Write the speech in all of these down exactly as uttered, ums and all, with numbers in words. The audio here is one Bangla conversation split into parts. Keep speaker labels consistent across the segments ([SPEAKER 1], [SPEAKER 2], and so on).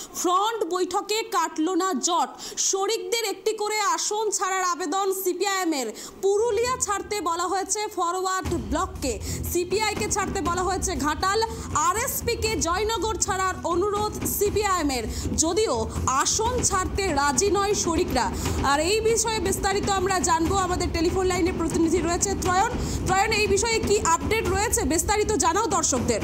[SPEAKER 1] ফ্রন্ট বৈঠকে কাটল না জট, শরিকদের একটি করে আসন ছাড়ার আবেদন সিপিআইএম এর। পুরুলিয়া ছাড়তে বলা হয়েছে ফরওয়ার্ড ব্লককে, সিপিআইকে ছাড়তে বলা হয়েছে ঘাটাল, আরএসপি কে জয়নগর ছাড়ার অনুরোধ সিপিআইএম এর, যদিও আসন ছাড়তে রাজি নয় শরিকরা। আর এই বিষয়ে বিস্তারিত আমরা জানবো, আমাদের টেলিফোন লাইনে প্রতিনিধি রয়েছে ত্রয়ন। ত্রয়ন, এই বিষয়ে কি আপডেট রয়েছে বিস্তারিত জানাও দর্শকদের।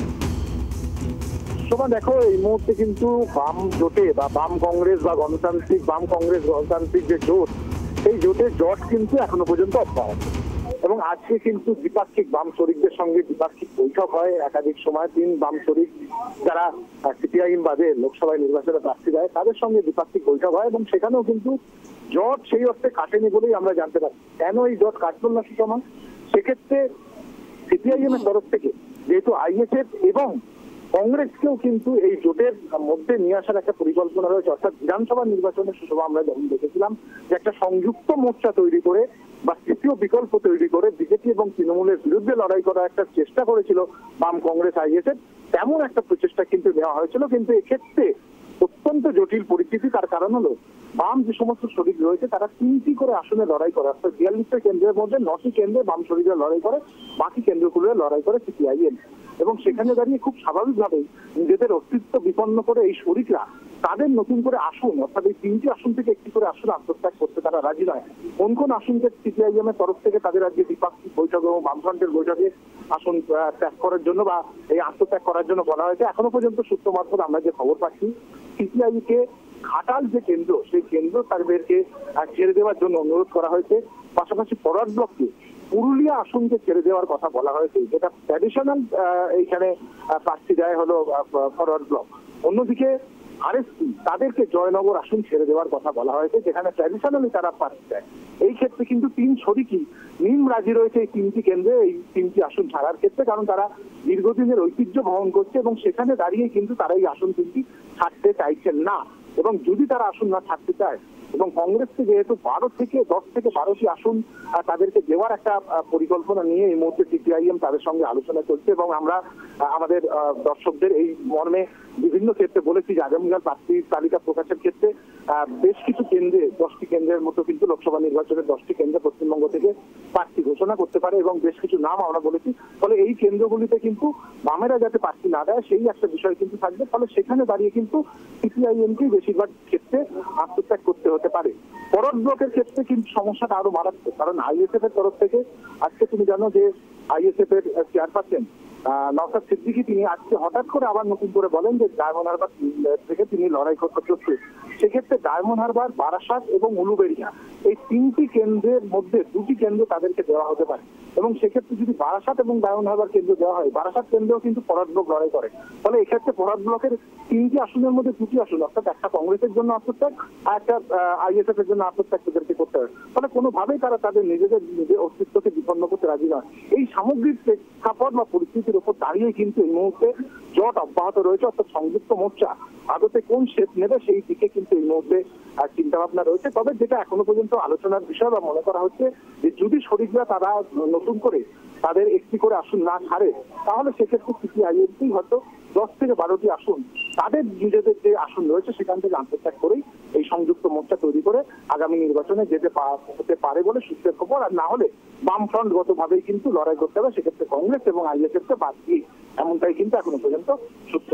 [SPEAKER 2] দেখো, এই মুহূর্তে কিন্তু বাম জোটে বা বাম কংগ্রেস বা গণতান্ত্রিক বাম কংগ্রেস গণতান্ত্রিক যে জোট, সেই জোটের জট কিন্তু এখনো পর্যন্ত অব্যাহত। এবং আজকে কিন্তু দ্বিপাক্ষিক বাম শরিকদের সঙ্গে দ্বিপাক্ষিক বৈঠক হয় একাধিক সময়। তিন বাম শরিক যারা সিপিআইএম বাদে লোকসভায় নির্বাচনে প্রার্থী দেয়, তাদের সঙ্গে দ্বিপাক্ষিক বৈঠক হয় এবং সেখানেও কিন্তু জট সেই অর্থে কাটেনি বলেই আমরা জানতে পারি। কেন এই জট কাটল না সুষমা? সেক্ষেত্রে সিপিআইএম এর তরফ থেকে যেহেতু আইএসএফ এবং কংগ্রেসকেও কিন্তু এই জোটের মধ্যে নিয়ে আসার একটা পরিকল্পনা রয়েছে। অর্থাৎ বিধানসভা নির্বাচনের সুষমা আমরা যখন দেখেছিলাম যে একটা সংযুক্ত মোর্চা তৈরি করে বা তৃতীয় বিকল্প তৈরি করে বিজেপি এবং তৃণমূলের বিরুদ্ধে লড়াই করার একটা চেষ্টা করেছিল বাম কংগ্রেস আইএসএফ, তেমন একটা প্রচেষ্টা কিন্তু নেওয়া হয়েছিল। কিন্তু এক্ষেত্রে অত্যন্ত জটিল পরিস্থিতি। তার কারণ হলো বাম যে সমস্ত শরিক রয়েছে তারা তিনটি করে আসনে লড়াই করে, অর্থাৎ বিয়াল্লিশটা কেন্দ্রের মধ্যে নটি কেন্দ্রে বাম শরিকরা লড়াই করে, বাকি কেন্দ্রগুলো লড়াই করে সিপিআইএম। এবং সেখানে দাঁড়িয়ে খুব স্বাভাবিকভাবেই নিজেদের অস্তিত্ব বিপন্ন করে এই শরিকরা তাদের নতুন করে আসন, অর্থাৎ এই তিনটি আসন থেকে একটি করে আসন আত্মত্যাগ করতে তারা রাজি নয়। কোন কোন আসনকে সিপিআইএম এর তরফ থেকে তাদের আজকে দ্বিপাক্ষিক বৈঠক এবং বামফ্রন্টের বৈঠকে আসন ত্যাগ করার জন্য বা এই আত্মত্যাগ করার জন্য বলা হয়েছে। এখনো পর্যন্ত সূত্র মারফত আমরা যে খবর পাচ্ছি, সিপিআই কে ঘাটাল যে কেন্দ্র, সেই কেন্দ্র তাদেরকে ছেড়ে দেওয়ার জন্য অনুরোধ করা হয়েছে। পাশাপাশি ফরওয়ার্ড ব্লককে পুরুলিয়া আসনকে ছেড়ে দেওয়ার কথা বলা হয়েছে, যেটা ট্র্যাডিশনাল এইখানে প্রার্থী দেয় হলো ফরওয়ার্ড ব্লক। অন্যদিকে আরএসপি তাদেরকে জয়নগর আসন ছেড়ে দেওয়ার কথা বলা হয়েছে, যেখানে ট্র্যাডিশনালি তারা প্রার্থী দেয়। এই ক্ষেত্রে কিন্তু তিন শরিকই নিম রাজি রয়েছে এই তিনটি কেন্দ্রে এই তিনটি আসন ছাড়ার ক্ষেত্রে, কারণ তারা দীর্ঘদিনের ঐতিহ্য বহন করছে এবং সেখানে দাঁড়িয়ে কিন্তু তারা এই আসন তিনটি ছাড়তে চাইছেন না। এবং যদি তারা আসন না ছাড়তে চায় এবং কংগ্রেসকে যেহেতু বারো থেকে দশ থেকে বারোটি আসন তাদেরকে দেওয়ার একটা পরিকল্পনা নিয়ে এই মুহূর্তে সিপিআইএম তাদের সঙ্গে আলোচনা চলছে। এবং আমরা আমাদের দর্শকদের এই মর্মে বিভিন্ন ক্ষেত্রে বলেছি যে আগামীকাল প্রার্থী তালিকা প্রকাশের ক্ষেত্রে বেশ কিছু কেন্দ্রে, দশটি কেন্দ্রের মতো কিন্তু লোকসভা নির্বাচনের দশটি কেন্দ্রে পশ্চিমবঙ্গ থেকে প্রার্থী ঘোষণা করতে পারে এবং বেশ কিছু নাম আমরা বলেছি। ফলে এই কেন্দ্রগুলিতে কিন্তু বামেরা যাতে প্রার্থী না দেয় সেই একটা বিষয় কিন্তু থাকবে। ফলে সেখানে দাঁড়িয়ে কিন্তু সিপিআইএমকে বেশিরভাগ ক্ষেত্রে আত্মত্যাগ করতে হতে পারে। ফরওয়ার্ড ব্লকের ক্ষেত্রে কিন্তু সমস্যাটা আরো মারাত্মক, কারণ আইএসএফ এর তরফ থেকে আজকে তুমি জানো যে আইএসএফ এর চেয়ারপারসন নওশাদ সিদ্দিকী তিনি আজকে হঠাৎ করে আবার নতুন করে বলেন যে ডায়মন্ড হারবার থেকে তিনি লড়াই করতে প্রস্তুত। সেক্ষেত্রে ডায়মন্ড হারবার, বারাসাত এবং উলুবেড়িয়া এই তিনটি কেন্দ্রের মধ্যে দুটি কেন্দ্র তাদেরকে দেওয়া হতে পারে। এবং সেক্ষেত্রে যদি বারাসাত এবং ডায়মন্ড হারবার কেন্দ্র দেওয়া হয়, বারাসাত কেন্দ্রেও কিন্তু ফরওয়ার্ড ব্লক লড়াই করে। ফলে এক্ষেত্রে ফরওয়ার্ড ব্লকের তিনটি আসনের মধ্যে দুটি আসন, অর্থাৎ একটা কংগ্রেসের জন্য আত্মত্যাগ আর একটা আইএসএফ এর জন্য আত্মত্যাগ তাদেরকে করতে হবে। ফলে কোনোভাবেই তারা তাদের নিজেদের নিজের অস্তিত্বকে বিপন্ন করতে রাজি নয়। এই সামগ্রিক প্রেক্ষাপট বা পরিস্থিতির উপর দাঁড়িয়ে কিন্তু এই মুহূর্তে জট অব্যাহত রয়েছে, অর্থাৎ সংযুক্ত মোর্চা আদতে কোন শেপ নেবে সেই দিকে কিন্তু এই মুহূর্তে চিন্তা ভাবনা রয়েছে। তবে যেটা এখনো পর্যন্ত আলোচনার বিষয় বা মনে করা হচ্ছে যে যদি শরিকরা তারা নতুন করে তাদের একটি করে আসন না ছাড়ে, তাহলে সেক্ষেত্রে সিপিআইএমকে হয়তো দশ থেকে বারোটি আসন তাদের নিজেদের যে আসন রয়েছে সেখান থেকে আত্মত্যাগ করেই এই সংযুক্ত মোর্চা তৈরি করে আগামী নির্বাচনে যেতে হতে পারে বলে সূত্রের খবর। আর না হলে বামফ্রন্ট গতভাবেই কিন্তু লড়াই করতে হবে, সেক্ষেত্রে কংগ্রেস এবং আইএসএফ কে বাদ দিয়ে, এমনটাই কিন্তু এখনো পর্যন্ত সূত্র।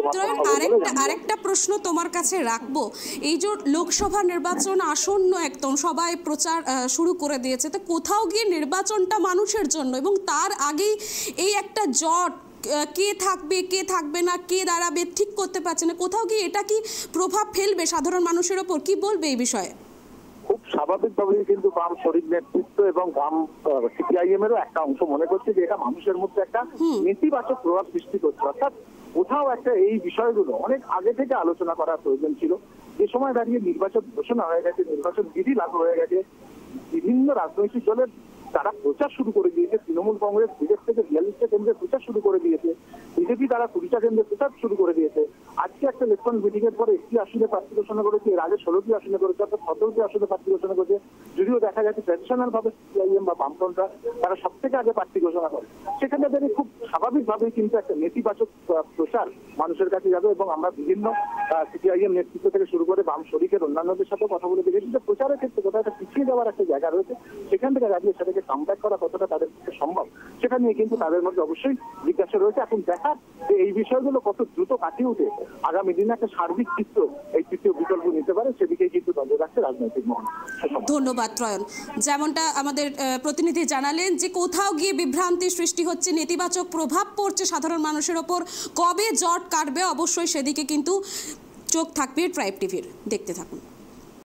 [SPEAKER 1] আরেকটা প্রশ্ন তোমার কাছে রাখবো, এই যে লোকসভা নির্বাচন আসন্ন একদম সবাই প্রচার শুরু করে দিয়েছে, তো কোথাও গিয়ে নির্বাচনটা মানুষের জন্য এবং তার আগেই এই একটা জট, কে থাকবে কে থাকবে না, কে দাঁড়াবে ঠিক করতে পারছে না, কোথাও গিয়ে এটা কি প্রভাব ফেলবে সাধারণ মানুষের ওপর? কি বলবে এই বিষয়ে?
[SPEAKER 2] খুব স্বাভাবিকভাবেই কিন্তু বাম শরিক নেতৃত্ব এবং বাম সিপিআইএম এরও একটা অংশ মনে করছে যে এটা মানুষের মধ্যে একটা নেতিবাচক প্রভাব সৃষ্টি করছে। অর্থাৎ কোথাও একটা এই বিষয়গুলো অনেক আগে থেকে আলোচনা করার প্রয়োজন ছিল। যে সময় দাঁড়িয়ে নির্বাচন ঘোষণা হয়ে গেছে, নির্বাচন বিধি লাগু হয়ে গেছে, বিভিন্ন রাজনৈতিক দলের তারা প্রচার শুরু করে দিয়েছে। তৃণমূল কংগ্রেস বিজেপি থেকে বিয়াল্লিশটা কেন্দ্রে প্রচার শুরু করে দিয়েছে, বিজেপি তারা কুড়িটা কেন্দ্রে প্রচার শুরু করে দিয়েছে। আজকে একটা ইলেকশন মিটিং এর পরে একটি আসনে প্রার্থী ঘোষণা করেছে, এর আগে ষোলোটি আসনে করেছে, অর্থাৎ সতেরোটি আসনে প্রার্থী ঘোষণা করেছে। যদিও দেখা যাচ্ছে ট্র্যাডিশনাল ভাবে সিপিআইএম বা বামফ্রন্টরা তারা সব থেকে আগে প্রার্থী ঘোষণা করে, সেখানে দাঁড়িয়ে খুব স্বাভাবিকভাবেই কিন্তু একটা নেতিবাচক প্রচার মানুষের কাছে যাবে। হবে এবং আমরা বিভিন্ন সিপিআইএম নেতৃত্ব থেকে শুরু করে বাম শরিকের অন্যান্যদের সাথে কথা বলে দেখেছি যে প্রচারের ক্ষেত্রে কোথাও একটা পিছিয়ে যাওয়ার একটা জায়গা রয়েছে, সেখান থেকে দাঁড়িয়ে সেটাকে কামব্যাক করা কতটা তাদের পক্ষে সম্ভব সেটা নিয়ে কিন্তু তাদের মধ্যে অবশ্যই জিজ্ঞাসা রয়েছে। এখন দেখার যে এই বিষয়গুলো কত দ্রুত কাটিয়ে উঠে আগামী দিনে একটা সার্বিক চিত্র এই তৃতীয় বিকল্প নিতে পারে, সেদিকেই কিন্তু নজর রাখছে রাজনৈতিক মহল।
[SPEAKER 1] ধন্যবাদ ত্রয়ন। যেমনটা আমাদের প্রতিনিধি জানালেন যে কোথাও গিয়ে বিভ্রান্তি সৃষ্টি হচ্ছে, নেতিবাচক প্রভাব পড়ছে সাধারণ মানুষের ওপর, কবে জট কাটবে অবশ্যই সেদিকে কিন্তু চোখ থাকবে ট্রাইব টিভির। দেখতে থাকুন।